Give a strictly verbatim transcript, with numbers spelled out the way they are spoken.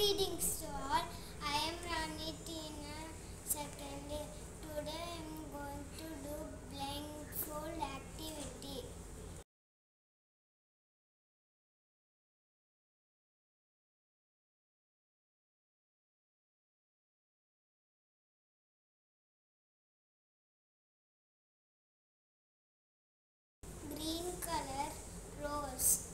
Greetings to all. I am Rani Tina second. Today I am going to do blindfold activity. Green color rose.